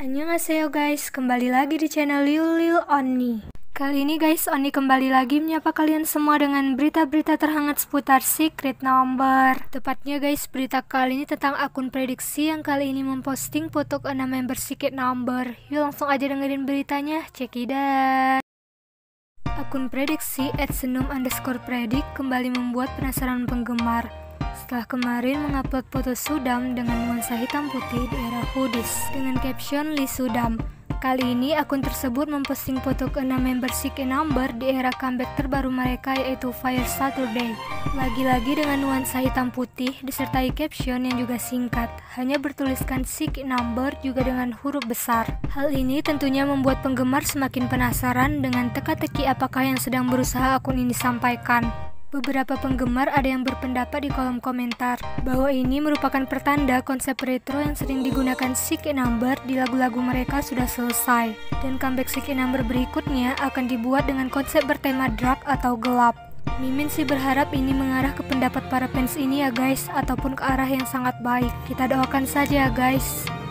Annyeonghaseyo guys, kembali lagi di channel Lil Onni. Kali ini guys, Onni kembali lagi menyapa kalian semua dengan berita-berita terhangat seputar Secret Number. Tepatnya guys, berita kali ini tentang akun prediksi yang kali ini memposting foto ke 6 member Secret Number. Yuk langsung aja dengerin beritanya, check it out. Akun prediksi @senum_predict kembali membuat penasaran penggemar. Setelah kemarin mengupload foto Sudam dengan nuansa hitam putih di era hoodies dengan caption Lee Sudam. Kali ini akun tersebut memposting foto ke-6 member Secret Number di era comeback terbaru mereka yaitu Fire Saturday. Lagi-lagi dengan nuansa hitam putih disertai caption yang juga singkat, hanya bertuliskan Secret Number juga dengan huruf besar. Hal ini tentunya membuat penggemar semakin penasaran dengan teka-teki apakah yang sedang berusaha akun ini sampaikan. Beberapa penggemar ada yang berpendapat di kolom komentar bahwa ini merupakan pertanda konsep retro yang sering digunakan Secret Number di lagu-lagu mereka sudah selesai, dan comeback Secret Number berikutnya akan dibuat dengan konsep bertema dark atau gelap. Mimin sih berharap ini mengarah ke pendapat para fans ini ya guys, ataupun ke arah yang sangat baik. Kita doakan saja ya guys.